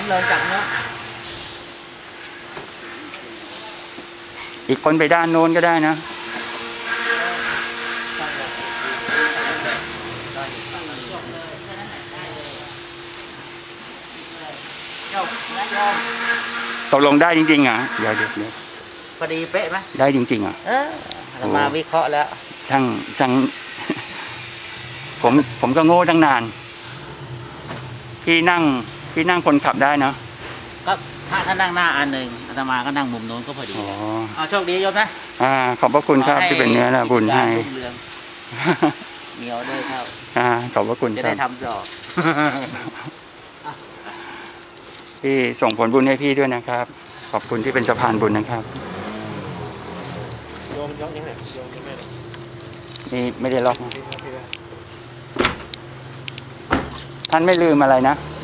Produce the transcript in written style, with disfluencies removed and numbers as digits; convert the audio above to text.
เริ่มจากเนาะอีกคนไปด้านโน้นก็ได้นะตกลงได้จริงๆอ่ะเดี๋ยวพอดีเป๊ะไหมได้จริงๆอ่ะเรามาวิเคราะห์แล้วช่างผมก็โง่ตั้งนานพี่นั่งคนขับได้นะก็ถ้านั่งหน้าอันหนึ่งอาตมาก็นั่งมุมโน้นก็พอดีเอาโชคดีโยมนะขอบพระคุณครับที่เป็นเนื้อละบุญให้มีออเดอร์เข้าขอบพระคุณจะได้ทำต่อพี่ส่งผลบุญให้พี่ด้วยนะครับขอบคุณที่เป็นสะพานบุญนะครับโยมยกยังไงโยมยังไงนี่ไม่ได้ล็อกท่านไม่ลืมอะไรนะ